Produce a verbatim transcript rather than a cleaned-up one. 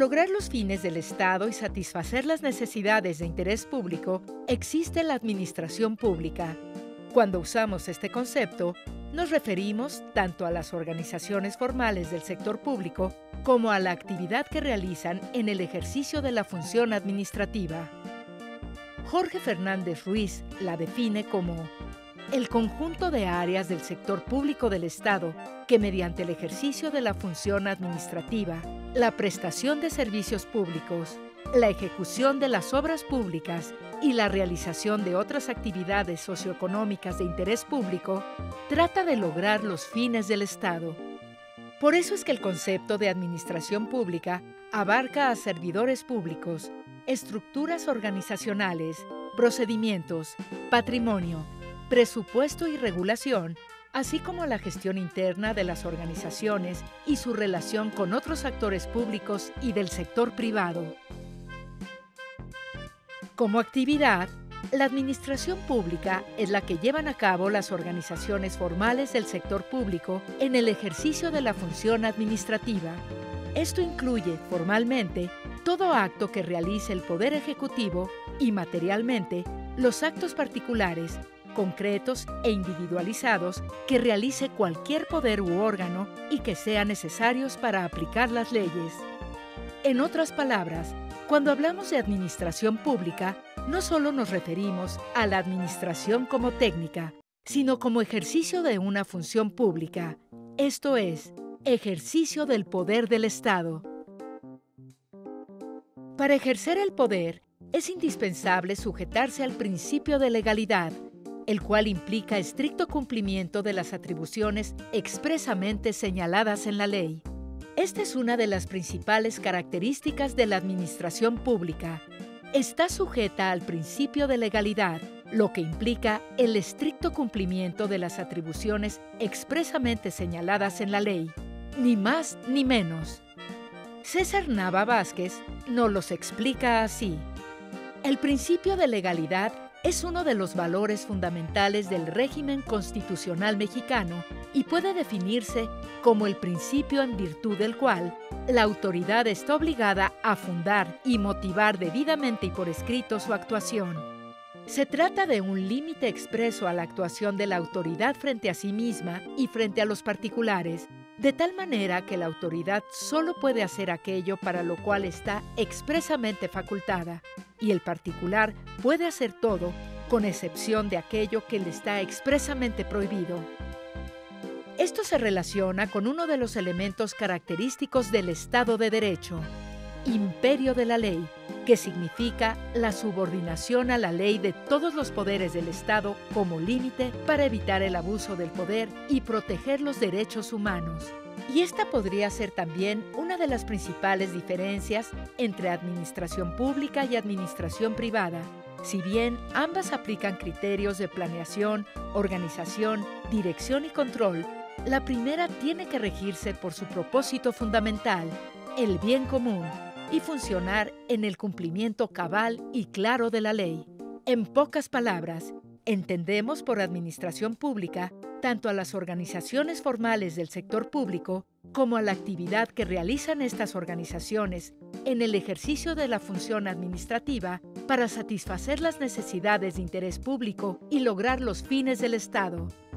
lograr los fines del Estado y satisfacer las necesidades de interés público, existe la administración pública. Cuando usamos este concepto, nos referimos tanto a las organizaciones formales del sector público como a la actividad que realizan en el ejercicio de la función administrativa. Jorge Fernández Ruiz la define como el conjunto de áreas del sector público del Estado que, mediante el ejercicio de la función administrativa, la prestación de servicios públicos, la ejecución de las obras públicas y la realización de otras actividades socioeconómicas de interés público, trata de lograr los fines del Estado. Por eso es que el concepto de administración pública abarca a servidores públicos, estructuras organizacionales, procedimientos, patrimonio, presupuesto y regulación, así como la gestión interna de las organizaciones y su relación con otros actores públicos y del sector privado. Como actividad, la administración pública es la que llevan a cabo las organizaciones formales del sector público en el ejercicio de la función administrativa. Esto incluye, formalmente, todo acto que realice el Poder Ejecutivo y, materialmente, los actos particulares, concretos e individualizados que realice cualquier poder u órgano y que sean necesarios para aplicar las leyes. En otras palabras, cuando hablamos de administración pública, no solo nos referimos a la administración como técnica, sino como ejercicio de una función pública, esto es, ejercicio del poder del Estado. Para ejercer el poder, es indispensable sujetarse al principio de legalidad, el cual implica estricto cumplimiento de las atribuciones expresamente señaladas en la ley. Esta es una de las principales características de la administración pública. Está sujeta al principio de legalidad, lo que implica el estricto cumplimiento de las atribuciones expresamente señaladas en la ley, ni más ni menos. César Nava Vázquez nos los explica así. El principio de legalidad es uno de los valores fundamentales del régimen constitucional mexicano y puede definirse como el principio en virtud del cual la autoridad está obligada a fundar y motivar debidamente y por escrito su actuación. Se trata de un límite expreso a la actuación de la autoridad frente a sí misma y frente a los particulares, de tal manera que la autoridad solo puede hacer aquello para lo cual está expresamente facultada, y el particular puede hacer todo, con excepción de aquello que le está expresamente prohibido. Esto se relaciona con uno de los elementos característicos del Estado de Derecho, imperio de la ley, que significa la subordinación a la ley de todos los poderes del Estado como límite para evitar el abuso del poder y proteger los derechos humanos. Y esta podría ser también una de las principales diferencias entre administración pública y administración privada. Si bien ambas aplican criterios de planeación, organización, dirección y control, la primera tiene que regirse por su propósito fundamental, el bien común, y funcionar en el cumplimiento cabal y claro de la ley. En pocas palabras, entendemos por administración pública tanto a las organizaciones formales del sector público como a la actividad que realizan estas organizaciones en el ejercicio de la función administrativa para satisfacer las necesidades de interés público y lograr los fines del Estado.